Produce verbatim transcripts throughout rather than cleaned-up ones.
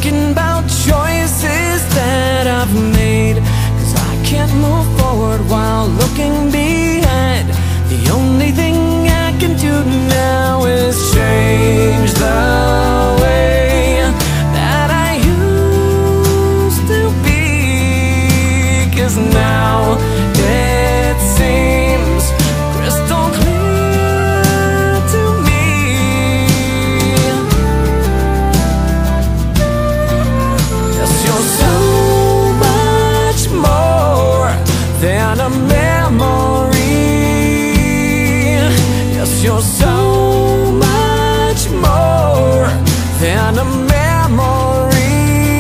thinking about choices that I've made, 'cause I can't move forward while looking behind. The only thing I can do now is change the way that I used to be, 'cause now it seems crystal clear to me. Yes, you're so much more than a memory. Yes, you're so much more than a memory.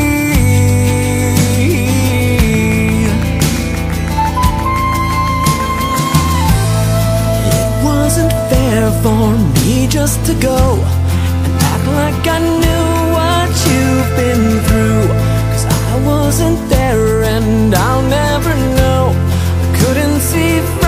It wasn't fair for me just to go and act like I knew what you've been through, 'cause I wasn't there and I'll never know. I couldn't see